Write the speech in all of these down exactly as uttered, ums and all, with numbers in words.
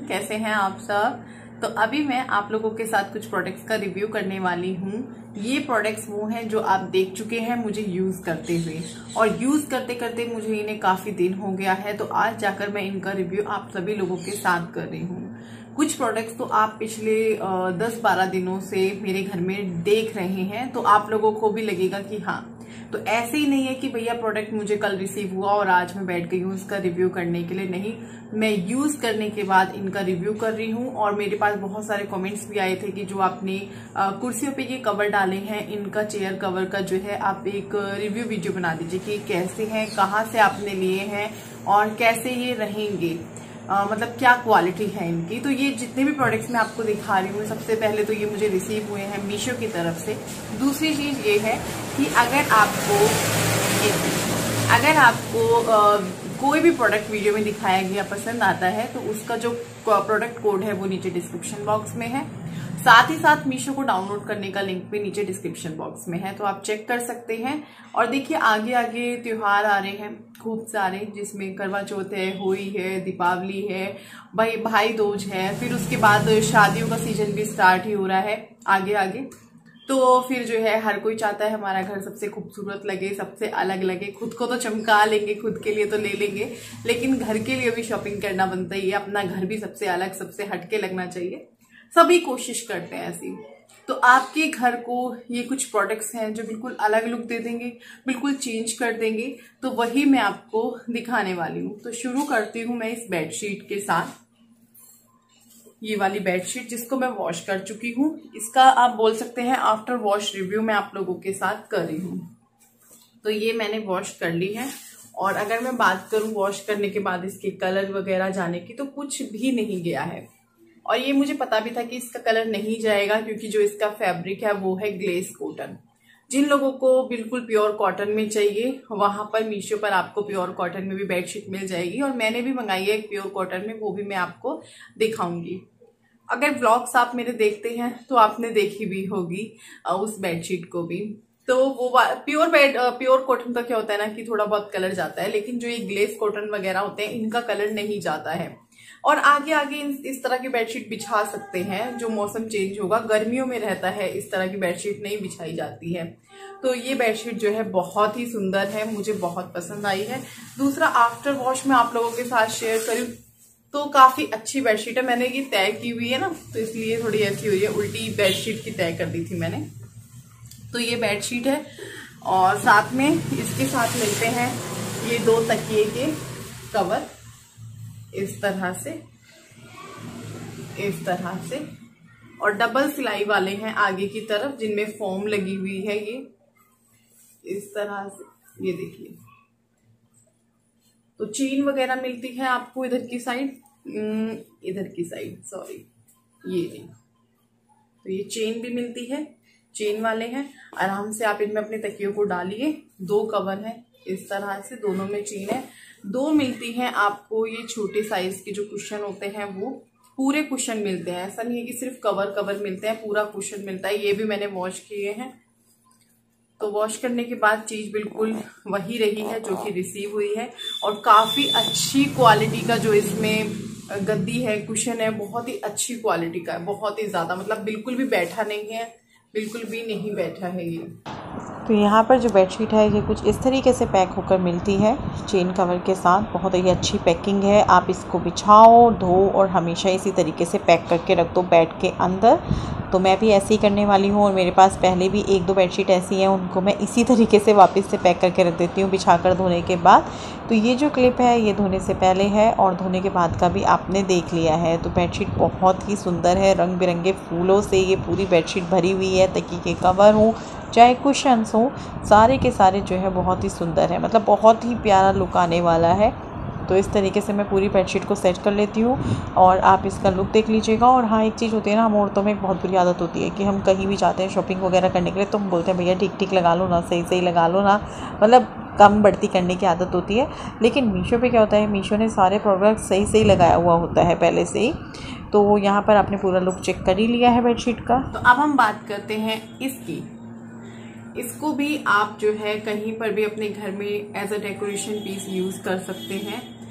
कैसे हैं आप सब। तो अभी मैं आप लोगों के साथ कुछ प्रोडक्ट्स का रिव्यू करने वाली हूँ। ये प्रोडक्ट्स वो हैं जो आप देख चुके हैं मुझे यूज करते हुए, और यूज करते करते मुझे इन्हें काफी दिन हो गया है। तो आज जाकर मैं इनका रिव्यू आप सभी लोगों के साथ कर रही हूँ। कुछ प्रोडक्ट्स तो आप पिछले दस बारह दिनों से मेरे घर में देख रहे हैं, तो आप लोगों को भी लगेगा कि हाँ, तो ऐसे ही नहीं है कि भैया प्रोडक्ट मुझे कल रिसीव हुआ और आज मैं बैठ गई हूँ इसका रिव्यू करने के लिए। नहीं, मैं यूज करने के बाद इनका रिव्यू कर रही हूँ। और मेरे पास बहुत सारे कमेंट्स भी आए थे कि जो आपने कुर्सियों पे ये कवर डाले हैं, इनका चेयर कवर का जो है आप एक रिव्यू वीडियो बना दीजिए कि कैसे हैं, कहाँ से आपने लिए हैं और कैसे ये रहेंगे, आ, मतलब क्या क्वालिटी है इनकी। तो ये जितने भी प्रोडक्ट्स मैं आपको दिखा रही हूँ, सबसे पहले तो ये मुझे रिसीव हुए हैं मीशो की तरफ से। दूसरी चीज ये है कि अगर आपको अगर आपको आ, कोई भी प्रोडक्ट वीडियो में दिखाया गया पसंद आता है तो उसका जो प्रोडक्ट कोड है वो नीचे डिस्क्रिप्शन बॉक्स में है। साथ ही साथ मीशो को डाउनलोड करने का लिंक भी नीचे डिस्क्रिप्शन बॉक्स में है, तो आप चेक कर सकते हैं। और देखिए आगे आगे त्योहार आ रहे हैं खूब सारे, जिसमें करवा चौथ है, होली है, दीपावली है, भाई भाई दूज है, फिर उसके बाद शादियों का सीजन भी स्टार्ट ही हो रहा है आगे आगे। तो फिर जो है हर कोई चाहता है हमारा घर सबसे खूबसूरत लगे, सबसे अलग लगे। खुद को तो चमका लेंगे, खुद के लिए तो ले लेंगे, लेकिन घर के लिए भी शॉपिंग करना बनता ही है। अपना घर भी सबसे अलग, सबसे हटके लगना चाहिए। सभी कोशिश करते हैं ऐसी। तो आपके घर को ये कुछ प्रोडक्ट्स हैं जो बिल्कुल अलग लुक दे देंगे, बिल्कुल चेंज कर देंगे, तो वही मैं आपको दिखाने वाली हूँ। तो शुरू करती हूँ मैं इस बेडशीट के साथ। ये वाली बेडशीट जिसको मैं वॉश कर चुकी हूँ, इसका आप बोल सकते हैं आफ्टर वॉश रिव्यू मैं आप लोगों के साथ कर रही हूँ। तो ये मैंने वॉश कर ली है, और अगर मैं बात करूँ वॉश करने के बाद इसके कलर वगैरह जाने की, तो कुछ भी नहीं गया है। और ये मुझे पता भी था कि इसका कलर नहीं जाएगा, क्योंकि जो इसका फैब्रिक है वो है ग्लेस कॉटन। जिन लोगों को बिल्कुल प्योर कॉटन में चाहिए, वहां पर मीशो पर आपको प्योर कॉटन में भी बेडशीट मिल जाएगी। और मैंने भी मंगाई है एक प्योर कॉटन में, वो भी मैं आपको दिखाऊंगी। अगर व्लॉग्स आप मेरे देखते हैं तो आपने देखी भी होगी उस बेडशीट को भी। तो वो प्योर बेड प्योर कॉटन का क्या होता है ना कि थोड़ा बहुत कलर जाता है, लेकिन जो ये ग्लेस कॉटन वगैरह होते हैं इनका कलर नहीं जाता है। और आगे आगे इस तरह की बेडशीट बिछा सकते हैं। जो मौसम चेंज होगा, गर्मियों में रहता है इस तरह की बेडशीट नहीं बिछाई जाती है। तो ये बेडशीट जो है बहुत ही सुंदर है, मुझे बहुत पसंद आई है। दूसरा, आफ्टर वॉश में आप लोगों के साथ शेयर करूं तो काफी अच्छी बेडशीट है। मैंने ये तय की हुई है ना, तो इसलिए थोड़ी ऐसी हुई है, उल्टी बेडशीट की तय कर दी थी मैंने। तो ये बेडशीट है, और साथ में इसके साथ मिलते हैं ये दो तकिए के कवर, इस तरह से इस तरह से और डबल सिलाई वाले हैं आगे की तरफ, जिनमें फोम लगी हुई है। ये इस तरह से, ये देखिए। तो चेन वगैरह मिलती है आपको इधर की साइड, इधर की साइड सॉरी, ये नहीं। तो ये चेन भी मिलती है, चेन वाले हैं। आराम से आप इनमें अपने तकियों को डालिए। दो कवर है इस तरह से, दोनों में चेन है। दो मिलती हैं आपको ये छोटे साइज के जो कुशन होते हैं, वो पूरे कुशन मिलते हैं। ऐसा नहीं है कि सिर्फ कवर कवर मिलते हैं, पूरा कुशन मिलता है। ये भी मैंने वॉश किए हैं। तो वॉश करने के बाद चीज बिल्कुल वही रही है जो कि रिसीव हुई है। और काफी अच्छी क्वालिटी का जो इसमें गद्दी है, कुशन है, बहुत ही अच्छी क्वालिटी का है, बहुत ही ज्यादा। मतलब बिल्कुल भी बैठा नहीं है, बिल्कुल भी नहीं बैठा है ये। तो यहाँ पर जो बेडशीट है ये कुछ इस तरीके से पैक होकर मिलती है, चेन कवर के साथ। बहुत ही अच्छी पैकिंग है। आप इसको बिछाओ, धो और हमेशा इसी तरीके से पैक करके रख दो बेड के अंदर। तो मैं भी ऐसे ही करने वाली हूँ, और मेरे पास पहले भी एक दो बेडशीट ऐसी हैं, उनको मैं इसी तरीके से वापस से पैक करके रख देती हूँ बिछा कर धोने के बाद। तो ये जो क्लिप है ये धोने से पहले है, और धोने के बाद का भी आपने देख लिया है। तो बेडशीट बहुत ही सुंदर है, रंग बिरंगे फूलों से ये पूरी बेडशीट भरी हुई है। तकिए के कवर हो चाहे कुशन्स हो, सारे के सारे जो है बहुत ही सुंदर है, मतलब बहुत ही प्यारा लुक आने वाला है। तो इस तरीके से मैं पूरी बेडशीट को सेट कर लेती हूँ, और आप इसका लुक देख लीजिएगा। और हाँ, एक चीज़ होती है ना, हम औरतों में एक बहुत बुरी आदत होती है कि हम कहीं भी जाते हैं शॉपिंग वगैरह करने के लिए, तो हम बोलते हैं भैया ठीक ठीक लगा लो ना, सही सही लगा लो ना, मतलब कम बढ़ती करने की आदत होती है। लेकिन मीशो पे क्या होता है, मीशो ने सारे प्रोडक्ट सही सही लगाया हुआ होता है पहले से ही। तो यहाँ पर आपने पूरा लुक चेक कर ही लिया है बेडशीट का। तो अब हम बात करते हैं इसकी। इसको भी आप जो है कहीं पर भी अपने घर में as a decoration piece use कर सकते हैं।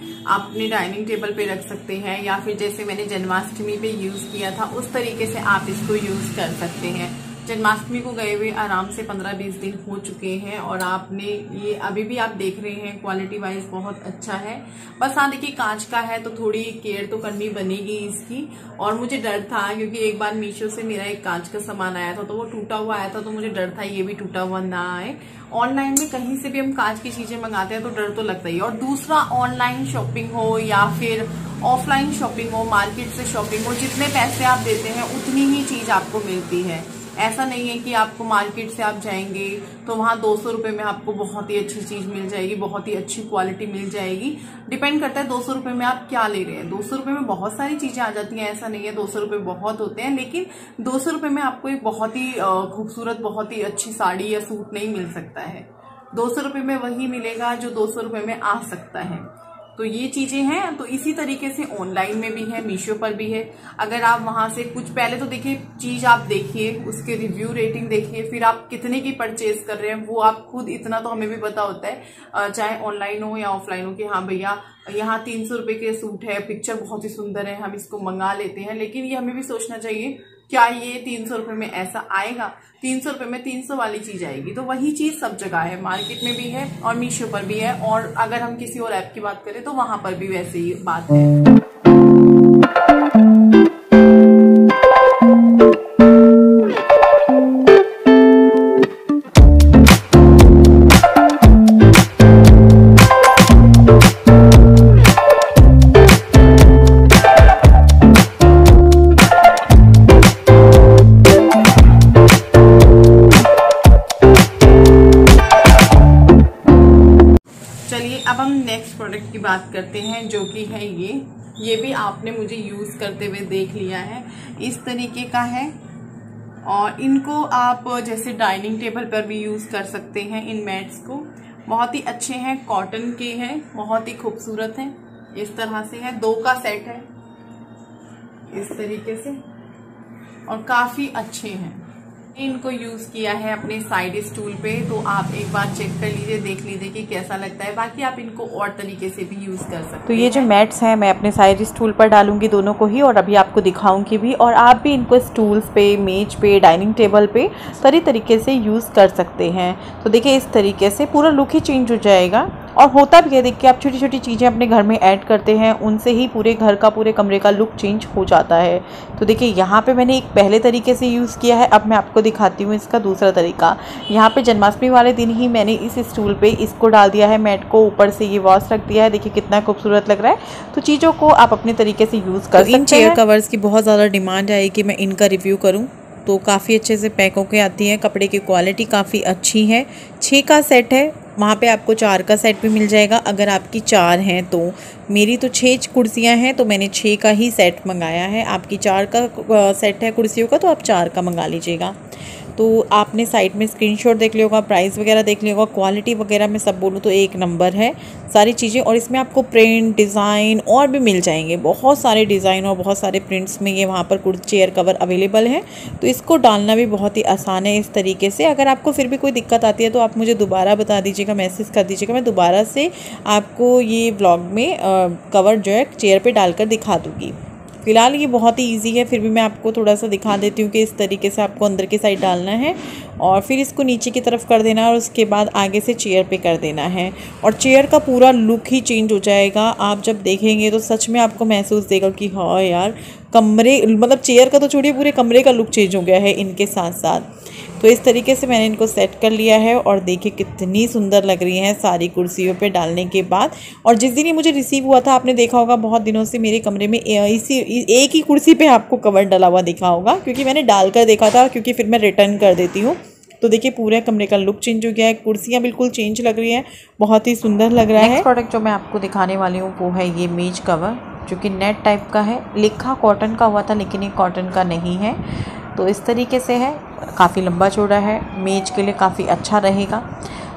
आप अपने डाइनिंग टेबल पे रख सकते हैं, या फिर जैसे मैंने जन्माष्टमी पे यूज किया था उस तरीके से आप इसको यूज कर सकते हैं। जन्माष्टमी को गए हुए आराम से पंद्रह बीस दिन हो चुके हैं और आपने ये अभी भी आप देख रहे हैं क्वालिटी वाइज बहुत अच्छा है। बस हाँ देखिए कांच का है तो थोड़ी केयर तो करनी बनेगी इसकी। और मुझे डर था क्योंकि एक बार मीशो से मेरा एक कांच का सामान आया था तो वो टूटा हुआ आया था, तो मुझे डर था ये भी टूटा हुआ ना आए। ऑनलाइन में कहीं से भी हम कांच की चीजें मंगाते हैं तो डर तो लगता ही है। और दूसरा, ऑनलाइन शॉपिंग हो या फिर ऑफलाइन शॉपिंग हो, मार्केट से शॉपिंग हो, जितने पैसे आप देते हैं उतनी ही चीज आपको मिलती है। ऐसा नहीं है कि आपको मार्केट से आप जाएंगे तो वहां दो सौ रुपए में आपको बहुत ही अच्छी चीज मिल जाएगी, बहुत ही अच्छी क्वालिटी मिल जाएगी। डिपेंड करता है दो सौ रुपए में आप क्या ले रहे हैं। दो सौ रुपए में बहुत सारी चीजें आ जाती हैं, ऐसा नहीं है दो सौ रुपए बहुत होते हैं, लेकिन दो सौ रुपए में आपको एक बहुत ही खूबसूरत, बहुत ही अच्छी साड़ी या सूट नहीं मिल सकता है। दो सौ रुपए में वही मिलेगा जो दो सौ रुपए में आ सकता है। तो ये चीजें हैं। तो इसी तरीके से ऑनलाइन में भी है, मीशो पर भी है। अगर आप वहां से कुछ पहले तो देखिए चीज आप देखिए, उसके रिव्यू रेटिंग देखिए, फिर आप कितने की परचेज कर रहे हैं वो आप खुद, इतना तो हमें भी पता होता है चाहे ऑनलाइन हो या ऑफलाइन हो कि हाँ भैया यहाँ तीन सौ रुपए के सूट है, पिक्चर बहुत ही सुंदर है, हम इसको मंगा लेते हैं। लेकिन ये हमें भी सोचना चाहिए क्या ये तीन सौ रुपए में ऐसा आएगा? तीन सौ रुपए में तीन सौ वाली चीज आएगी? तो वही चीज सब जगह है, मार्केट में भी है और मीशो पर भी है। और अगर हम किसी और ऐप की बात करें तो वहां पर भी वैसे ही बात है। अब हम नेक्स्ट प्रोडक्ट की बात करते हैं जो कि है ये ये भी आपने मुझे यूज़ करते हुए देख लिया है। इस तरीके का है और इनको आप जैसे डाइनिंग टेबल पर भी यूज़ कर सकते हैं। इन मैट्स को बहुत ही अच्छे हैं, कॉटन के हैं, बहुत ही खूबसूरत हैं। इस तरह से है, दो का सेट है इस तरीके से और काफ़ी अच्छे हैं। इनको यूज किया है अपने साइड स्टूल पे, तो आप एक बार चेक कर लीजिए, देख लीजिए कि कैसा लगता है। बाकी आप इनको और तरीके से भी यूज कर सकते हैं। तो ये जो मैट्स हैं मैं अपने साइड स्टूल पर डालूंगी दोनों को ही, और अभी आपको दिखाऊंगी भी। और आप भी इनको स्टूल्स पे, मेज पे, डाइनिंग टेबल पे सारी तरीके से यूज़ कर सकते हैं। तो देखिए इस तरीके से पूरा लुक ही चेंज हो जाएगा। और होता भी है, देखिए आप छोटी छोटी चीज़ें अपने घर में ऐड करते हैं, उनसे ही पूरे घर का, पूरे कमरे का लुक चेंज हो जाता है। तो देखिए यहाँ पे मैंने एक पहले तरीके से यूज़ किया है, अब मैं आपको दिखाती हूँ इसका दूसरा तरीका। यहाँ पे जन्माष्टमी वाले दिन ही मैंने इस स्टूल पे इसको डाल दिया है, मैट को ऊपर से ये वॉश रख दिया है। देखिए कितना खूबसूरत लग रहा है। तो चीज़ों को आप अपने तरीके से यूज़ कर सकते हैं। इन चेयर कवर्स की बहुत ज़्यादा डिमांड आई कि मैं इनका रिव्यू करूँ, तो काफ़ी अच्छे से पैक होके आती है। कपड़े की क्वालिटी काफ़ी अच्छी है। छः का सेट है, वहाँ पे आपको चार का सेट भी मिल जाएगा अगर आपकी चार हैं तो। मेरी तो छः कुर्सियाँ हैं तो मैंने छः का ही सेट मंगाया है। आपकी चार का सेट है कुर्सियों का तो आप चार का मंगा लीजिएगा। तो आपने साइड में स्क्रीनशॉट देख लिया होगा, प्राइस वगैरह देख लिया होगा, क्वालिटी वगैरह में सब बोलूँ तो एक नंबर है सारी चीज़ें। और इसमें आपको प्रिंट, डिज़ाइन और भी मिल जाएंगे, बहुत सारे डिज़ाइन और बहुत सारे प्रिंट्स में ये वहाँ पर चेयर कवर अवेलेबल है। तो इसको डालना भी बहुत ही आसान है इस तरीके से। अगर आपको फिर भी कोई दिक्कत आती है तो आप मुझे दोबारा बता दीजिएगा, मैसेज कर दीजिएगा, मैं दोबारा से आपको ये व्लॉग में आ, कवर जो है चेयर पर डालकर दिखा दूँगी। फ़िलहाल ये बहुत ही इजी है, फिर भी मैं आपको थोड़ा सा दिखा देती हूँ कि इस तरीके से आपको अंदर की साइड डालना है और फिर इसको नीचे की तरफ कर देना है और उसके बाद आगे से चेयर पे कर देना है और चेयर का पूरा लुक ही चेंज हो जाएगा। आप जब देखेंगे तो सच में आपको महसूस देगा कि हाँ यार, कमरे मतलब चेयर का तो छोड़िए, पूरे कमरे का लुक चेंज हो गया है इनके साथ साथ। तो इस तरीके से मैंने इनको सेट कर लिया है और देखिए कितनी सुंदर लग रही हैं सारी कुर्सियों पे डालने के बाद। और जिस दिन ये मुझे रिसीव हुआ था, आपने देखा होगा बहुत दिनों से मेरे कमरे में इसी एक ही कुर्सी पे आपको कवर डला हुआ दिखा होगा, क्योंकि मैंने डाल कर देखा था, क्योंकि फिर मैं रिटर्न कर देती हूँ। तो देखिए पूरे कमरे का लुक चेंज हो गया है, कुर्सियाँ बिल्कुल चेंज लग रही हैं, बहुत ही सुंदर लग रहा है। नेक्स्ट प्रोडक्ट जो मैं आपको दिखाने वाली हूँ वो है ये मेज कवर, जो कि नेट टाइप का है। लिखा कॉटन का हुआ था लेकिन ये कॉटन का नहीं है। तो इस तरीके से है, काफ़ी लंबा चौड़ा है, मेज के लिए काफ़ी अच्छा रहेगा।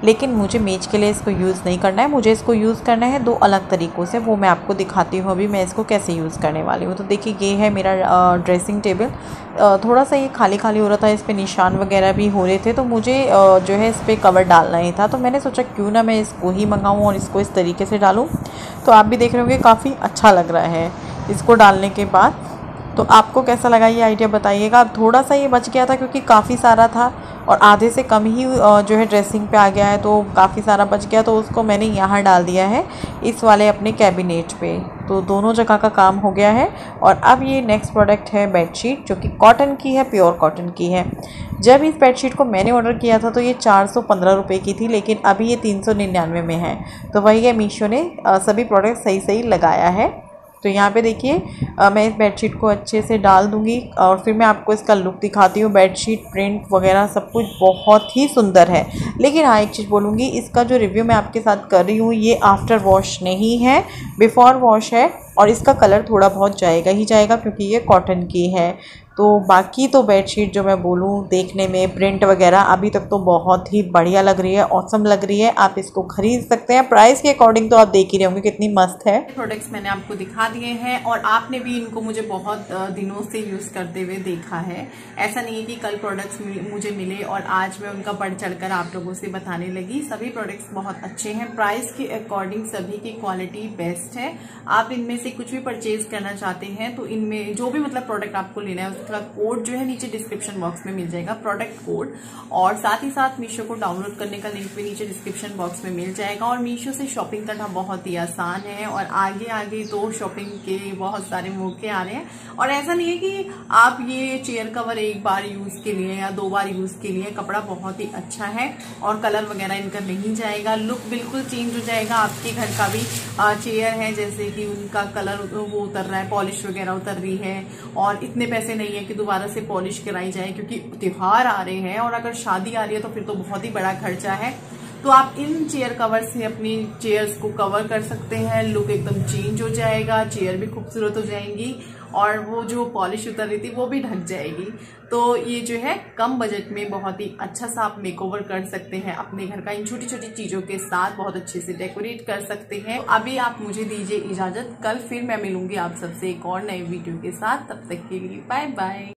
लेकिन मुझे मेज के लिए इसको यूज़ नहीं करना है, मुझे इसको यूज़ करना है दो अलग तरीक़ों से। वो मैं आपको दिखाती हूँ अभी मैं इसको कैसे यूज़ करने वाली हूँ। तो देखिए ये है मेरा ड्रेसिंग टेबल। थोड़ा सा ये खाली खाली हो रहा था, इस पर निशान वगैरह भी हो रहे थे, तो मुझे जो है इस पर कवर डालना ही था। तो मैंने सोचा क्यों ना मैं इसको ही मंगाऊँ और इसको इस तरीके से डालूँ। तो आप भी देख रहे होंगे काफ़ी अच्छा लग रहा है इसको डालने के बाद। तो आपको कैसा लगा ये आइडिया बताइएगा। थोड़ा सा ये बच गया था क्योंकि काफ़ी सारा था और आधे से कम ही जो है ड्रेसिंग पे आ गया है, तो काफ़ी सारा बच गया, तो उसको मैंने यहाँ डाल दिया है इस वाले अपने कैबिनेट पे। तो दोनों जगह का काम हो गया है। और अब ये नेक्स्ट प्रोडक्ट है बेडशीट, जो कि कॉटन की है, प्योर कॉटन की है। जब इस बेडशीट को मैंने ऑर्डर किया था तो ये चार सौ पंद्रह रुपये की थी, लेकिन अभी ये तीन सौ निन्यानवे में है। तो वही है, मीशो ने सभी प्रोडक्ट सही सही लगाया है। तो यहाँ पे देखिए मैं इस बेडशीट को अच्छे से डाल दूँगी और फिर मैं आपको इसका लुक दिखाती हूँ। बेडशीट प्रिंट वगैरह सब कुछ बहुत ही सुंदर है। लेकिन हाँ, एक चीज़ बोलूँगी, इसका जो रिव्यू मैं आपके साथ कर रही हूँ ये आफ्टर वॉश नहीं है, बिफ़ोर वॉश है। और इसका कलर थोड़ा बहुत जाएगा ही जाएगा क्योंकि ये कॉटन की है। तो बाकी तो बेडशीट जो मैं बोलूँ देखने में प्रिंट वगैरह अभी तक तो बहुत ही बढ़िया लग रही है, ऑसम लग रही है। आप इसको खरीद सकते हैं। प्राइस के अकॉर्डिंग तो आप देख ही रहे होंगे कितनी मस्त है। प्रोडक्ट्स मैंने आपको दिखा दिए हैं और आपने भी इनको मुझे बहुत दिनों से यूज़ करते हुए देखा है। ऐसा नहीं है कि कल प्रोडक्ट्स मुझे मिले और आज मैं उनका बढ़ चढ़ कर आप लोगों से बताने लगी। सभी प्रोडक्ट्स बहुत अच्छे हैं, प्राइस के अकॉर्डिंग सभी की क्वालिटी बेस्ट है। आप इनमें से कुछ भी परचेज करना चाहते हैं तो इनमें जो भी मतलब प्रोडक्ट आपको लेना है उसका कोड जो है नीचे डिस्क्रिप्शन बॉक्स में मिल जाएगा, प्रोडक्ट कोड। और साथ ही साथ मीशो को डाउनलोड करने का लिंक भी नीचे डिस्क्रिप्शन बॉक्स में मिल जाएगा। और मीशो से शॉपिंग करना बहुत ही आसान है और आगे आगे तो शॉपिंग के बहुत सारे मौके आ रहे हैं। और ऐसा नहीं है कि आप ये चेयर कवर एक बार यूज के लिए या दो बार यूज के लिए, कपड़ा बहुत ही अच्छा है और कलर वगैरह इनका नहीं जाएगा, लुक बिल्कुल चेंज हो जाएगा। आपके घर का भी चेयर है जैसे कि उनका कलर वो उतर रहा है, पॉलिश वगैरह उतर रही है और इतने पैसे नहीं है कि दोबारा से पॉलिश कराई जाए क्योंकि त्योहार आ रहे हैं और अगर शादी आ रही है तो फिर तो बहुत ही बड़ा खर्चा है। तो आप इन चेयर कवर से अपनी चेयर्स को कवर कर सकते हैं, लुक एकदम चेंज हो जाएगा, चेयर भी खूबसूरत हो जाएंगी और वो जो पॉलिश उतर रही थी वो भी ढक जाएगी। तो ये जो है कम बजट में बहुत ही अच्छा सा आप मेकओवर कर सकते हैं अपने घर का, इन छोटी छोटी चीजों के साथ बहुत अच्छे से डेकोरेट कर सकते हैं। तो अभी आप मुझे दीजिए इजाजत, कल फिर मैं मिलूंगी आप सबसे एक और नए वीडियो के साथ। तब तक के लिए बाय बाय।